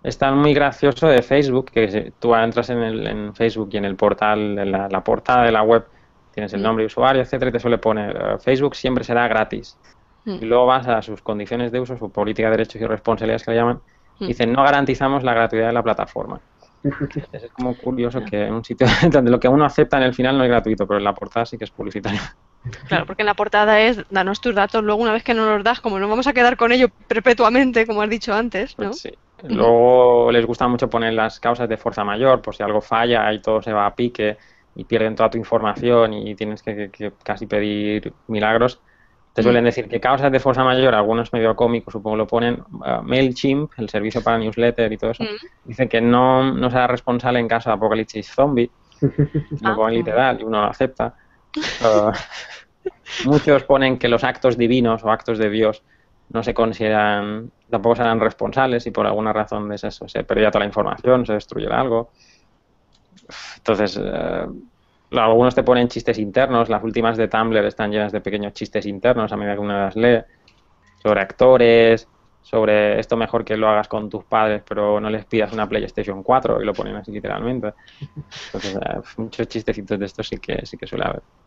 está muy gracioso de Facebook, que tú entras en Facebook y en el portal, en la portada de la web, tienes el Mm, nombre de usuario, etcétera, y te suele poner Facebook siempre será gratis. mm, Y luego vas a sus condiciones de uso, su política de derechos y responsabilidades que le llaman, y mm. dicen no garantizamos la gratuidad de la plataforma. Entonces es como curioso Claro. que en un sitio donde lo que uno acepta en el final no es gratuito, pero en la portada sí que es publicitario. Claro, porque en la portada es danos tus datos, luego una vez que nos los das, como nos vamos a quedar con ello perpetuamente, como has dicho antes, Pues ¿no? sí. Ujú. Luego les gusta mucho poner las causas de fuerza mayor, por si algo falla y todo se va a pique y pierden toda tu información y tienes que casi pedir milagros. Te Mm, suelen decir que causas de fuerza mayor, algunos medio cómicos supongo lo ponen, MailChimp, el servicio para newsletter y todo eso, mm. dice que no será responsable en caso de apocalipsis zombie, lo Ah, ponen mm. literal y uno lo acepta. Uh, Muchos ponen que los actos divinos o actos de Dios no se consideran, tampoco serán responsables y por alguna razón es eso, se pierde toda la información, se destruye algo. Entonces, algunos te ponen chistes internos, las últimas de Tumblr están llenas de pequeños chistes internos a medida que uno las lee, sobre actores, sobre esto mejor que lo hagas con tus padres, pero no les pidas una PlayStation 4 y lo ponen así literalmente. Entonces, muchos chistecitos de estos sí que suele haber.